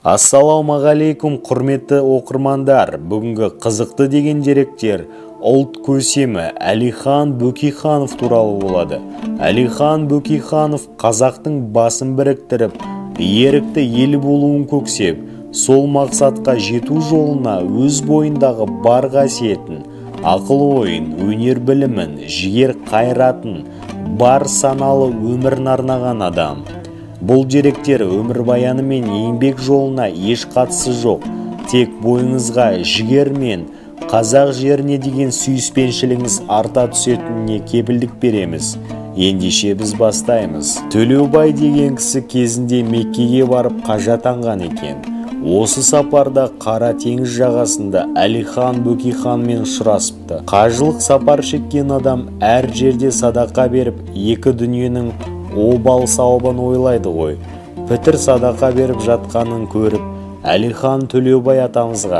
Ассалаумағалейкум құрметті оқырмандар. Бүгінгі қызықты деген деректер ұлт көсемі Әлихан Бөкейханов туралы болады. Әлихан Бөкейханов қазақтың басын біріктіріп, ерікті ел болуын көксеп, сол мақсатқа жету жолына өз бойындағы бар қасиетін, ақыл-ойын, өнер білімін, жігер қайратын, бар саналы өмірін арнаған адам. Бұл деректер өмірбаяны мен еңбек жолына еш қатысы жоқ. Тек бойыңызға жігер мен қазақ жеріне деген сүйіспеншілігіңіз арта түсетініне кепілдік береміз. Ендеше біз бастаймыз. Төлеубай деген кісі кезінде Меккеге барып қажы атанған екен. Осы сапарда Қара теңіз жағасында Әлихан Бөкейханмен ұшырасыпты. Қажылық сапар шеккен адам әр жерде садақа беріп, екі дүниенің обал сауабын ойлайды ғой. Пітір садақа беріп жатқанын көріп, Әлихан Төлеубай атамызға: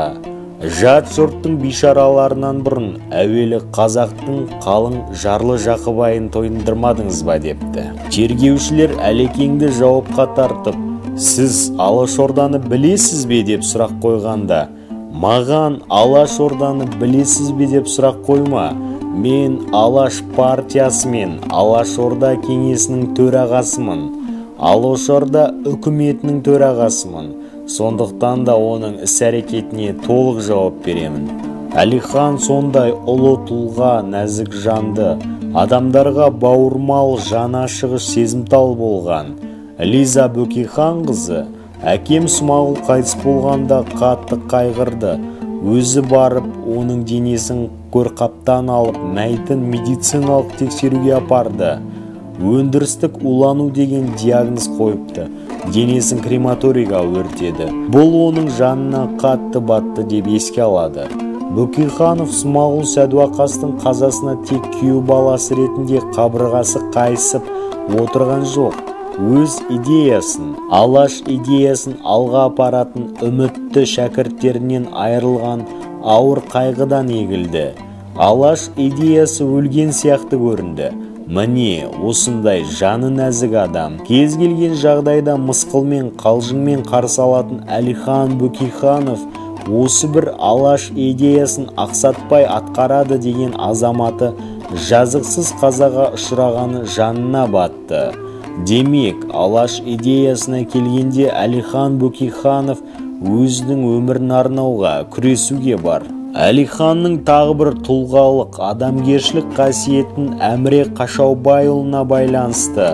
жат жұрттың бишараларынан бұрын әуелі қазақтың қалың жарлы Жақыбайын тойындырмадыңыз ба депті. Тергеушілер Әлекеңді жауапқа тартып, сіз Алашорданы білесіз бе деп сұрақ қойғанда, маған Алашорданы білесіз бе деп сұрақ қойма, мен Алаш партиясы мен Алашорда кеңесінің төрағасымын, Алашорда үкіметінің төрағасымын, сондықтан да оның іс-әрекетіне толық жауап беремін. Әлихан сондай ұлы тұлға, нәзік жанды, адамдарға бауырмал, жанашығыш, сезімтал болған. Лиза Бөкейханқызы әкем Смағұл қайтыс болғанда қатты қайғырды. Өзі барып, оның денесін көрқаптан алып, мәйітін медициналық тексеруге апарды. Өндірістік улану деген диагноз қойыпты. Денесін крематорийға өртеді. Бұл оның жанына қатты батты деп еске алады. Бөкейханов Смағұл Сәдуақастың қазасына тек күйеу баласы ретінде қабырғасы қайысып отырған жоқ. Өз идеясын, Алаш идеясын алға апаратын үмітті шәкірттерінен айырылған ауыр қайғыдан егілді. Алаш идеясы өлген сияқты көрінді. Міне, осындай жаны нәзік адам, кез келген жағдайда мысқылмен, қалжыңмен қарсы алатын Әлихан Бөкейханов осы бір Алаш идеясын ақсатпай атқарады деген азаматы жазықсыз қазаға ұшырағаны жанына батты. Демек, Алаш идеясына келгенде Әлихан Бөкейханов өзінің өмірін арнауға, күресуге бар. Әлиханның тағы бір тұлғалық, адамгершілік қасиетін Әміре Қашаубайұлына байланысты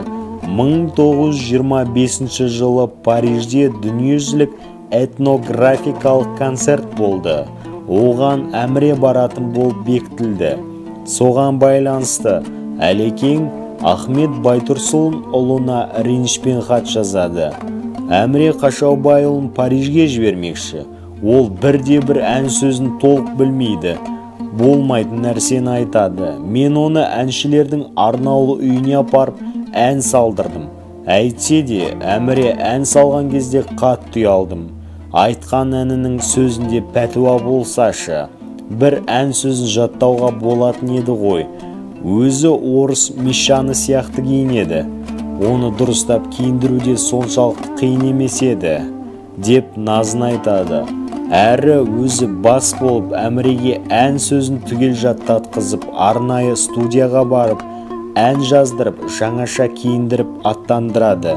1925 жылы Парижде дүниежүзілік этнографикалық концерт болды. Оған Әміре баратын болып бекітілді. Соған байланысты Әлекең Ахмет Байтұрсұлын ұлына ренішпен хат жазады. Әміре Қашаубайұлын Парижге жібермекші. Ол бірде-бір ән сөзін толық білмейді. Болмайтын нәрсені айтады. Мен оны әншілердің арнаулы үйіне апарып ән салдырдым. Әйтсе де, Әміре ән салған кезде қатты ұялдым. Айтқан әнінің сөзінде пәтуа болсашы, бір ән сөзін жаттауға болатын еді ғой. Өзі орыс мишаны сияқты киінеді. Оны дұрыстап киіндіруде соншалықты қиын емес еді, деп назын айтады. Әрі өзі бас болып Әміреге ән сөзін түгел жаттатқызып, арнайы студияға барып, ән жаздырып, жаңаша киіндіріп аттандырады.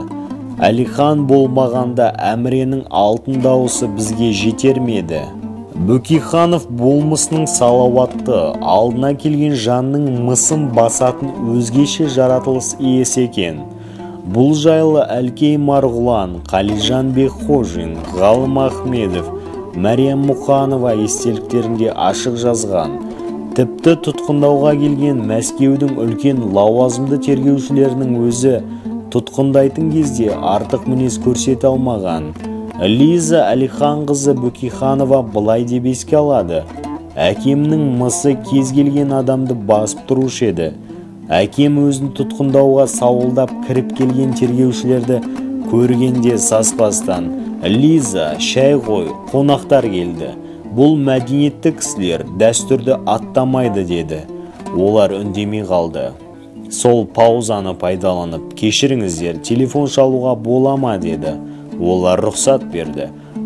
Әлихан болмағанда Әміренің алтын дауысы бізге жетер ме еді? Бөкейханов болмысының салауатты, алдына келген жанның мысын басатын өзгеше жаратылыс иесі екен. Бұл жайлы Әлкей Марғұлан, Қалижан Бекхожин, Ғалым Ахмедов, Мәриям Мұқанова естеліктерінде ашық жазған. Тіпті тұтқындауға келген Мәскеудің үлкен лауазымды тергеушілерінің өзі тұтқындайтын кезде артық мінез көрсете алмаған. Лиза Әлиханқызы Бөкейханова былай деп еске алады: әкемнің мысы кез келген адамды басып тұрушы еді. Әкем өзін тұтқындауға сауылдап кіріп келген тергеушілерді көргенде саспастан: Лиза, шәй қой, қонақтар келді. Бұл мәдениетті кісілер дәстүрді аттамайды деді. Олар үндемей қалды. Сол паузаны пайдаланып, кешіріңіздер, телефон шалуға бола ма деді. Олар рұқсат берді.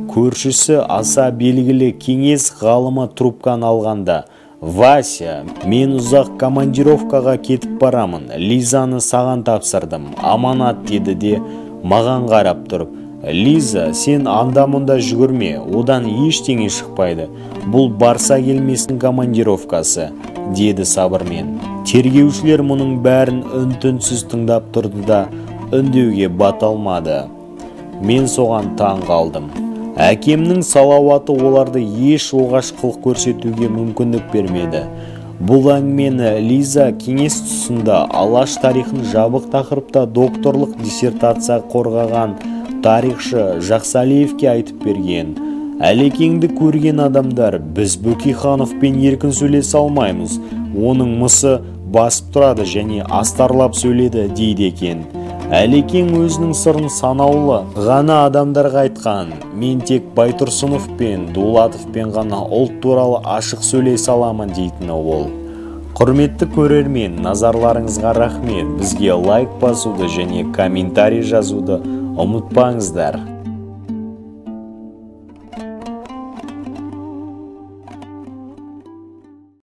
көршісі аса белгілі кеңес ғалымы трубканы алғанда: «Вася, мен ұзақ командировкаға кетіп барамын, Лизаны саған тапсырдым, аманат», деді де маған қарап тұрып: «Лиза, сен анда-мұнда жүгірме, одан ештеңе шықпайды, бұл барса келмесін командировкасы», деді сабырмен. Тергеушілер мұның бәрін үн-түнсіз тыңдап тұрды да үндеуге бата алмады. Мен соған таң қалдым. Әкемнің салауаты оларды еш оғаш қылық көрсетуге мүмкіндік бермеді. Бұл әңгімені Лиза кеңес тұсында Алаш тарихын жабық тақырыпта докторлық диссертация қорғаған тарихшы Жақсалиевке айтып берген. Әлекеңді көрген адамдар: «Біз Бөкейхановпен еркін сөйлесе алмаймыз, оның мысы басып тұрады және астарлап сөйледі», дейді екен. Әлекең өзінің сырын санаулы ғана адамдарға айтқан. «Мен тек Байтұрсыновпен, Дулатовпен ғана ұлт туралы ашық сөйлесе аламын», дейтіні ол. Құрметті көрермен, назарларыңызға рахмет. Бізге лайк басуды және комментарий жазуды ұмытпаңыздар.